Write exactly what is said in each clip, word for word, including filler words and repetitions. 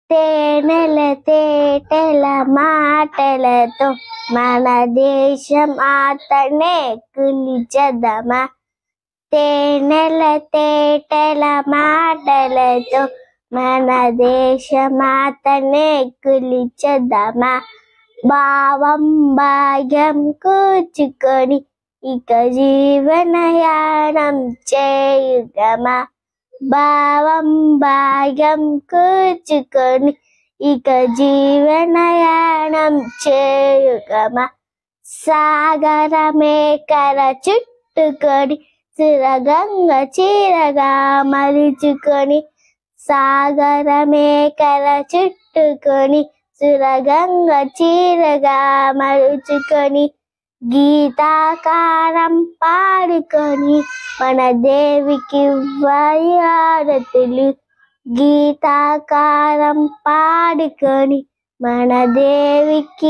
తేనెల తేటల మాటలతో మన దేశం ఆతనే కులిచదమా. తేనెల తేటల మాటలతో మన దేశమాతనే కులిచదమా. భావం భాగ్యం కూర్చుకొని ఇక జీవనయానం చేయుగమా. భావం భాగ్యం కూర్చుకొని ఇక జీవనయానం చేయుగమా. సాగర మేకల చుట్టుకొని సురగంగ చీరగా మలుచుకొని సాగర మేకల చుట్టుకొని సురగంగ చీరగా మలుచుకొని గీతాకారం పాడుకొని మన దేవికి హారతులు. గీతాకారం పాడుకొని మన దేవికి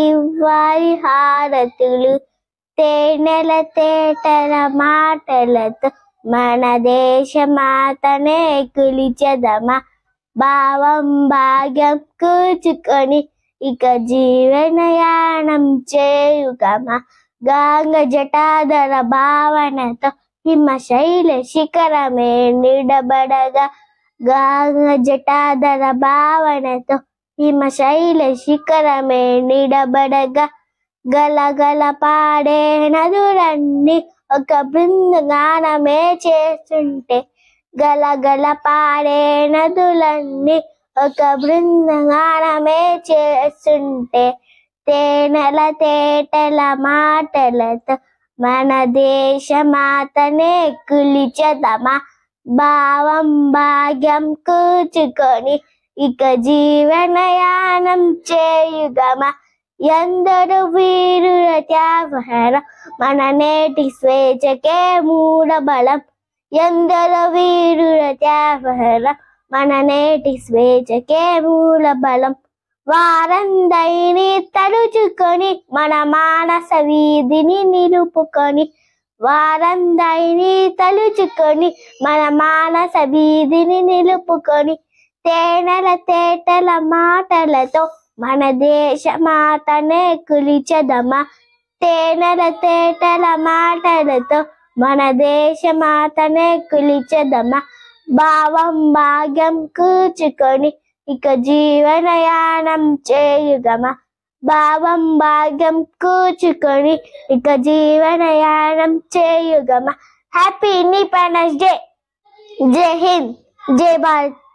హారతులు. తేనెల తేటల మాటలతో మన దేశమాతనే కులిచదమా. భావం భాగ్యం కూర్చుకొని ఇక జీవనయానం చేయుగమా. గాంగ జటాధర భావనతో హిమశైల శిఖరమే నిడబడగా. గాంగ జటాధర భావనతో హిమశైల శిఖరమే నిడబడగా. గలగల పాడే నదులన్నీ ఒక బృందగానమే చేస్తుంటే. గలగల పాడే నదులన్నీ ఒక బృందగానమే చేస్తుంటే. తేనెల తేటల మాటలతో మన దేశమాతనే కులిచదమా. భావం భాగ్యం కూర్చుకొని ఇక జీవనయానం చేయుగమా. ఎందరు వీరుల త్యాగఫలం మన నేటి స్వేచ్ఛకే మూలబలం. ఎందరు వీరుల త్యాగఫలం మన నేటి స్వేచ్ఛకే మూలబలం. వారందరినీ తలుచుకొని మన మానస వీధిని నిలుపుకొని. వారందరినీ తలుచుకొని మన మానస వీధిని నిలుపుకొని. తేనెల తేటల మాటలతో మన దేశమాతనే కులిచదమా. తేనెల తేటల మాటలతో మన దేశమాతనే కులిచదమా. భావం భాగ్యం కూర్చుకొని ఇక జీవనయానం చేయుగమా. భావం భాగ్యం కూర్చుకొని ఇక జీవనయానం చేయుగమా. Happy independence day. Jai Hind, జై భారత్.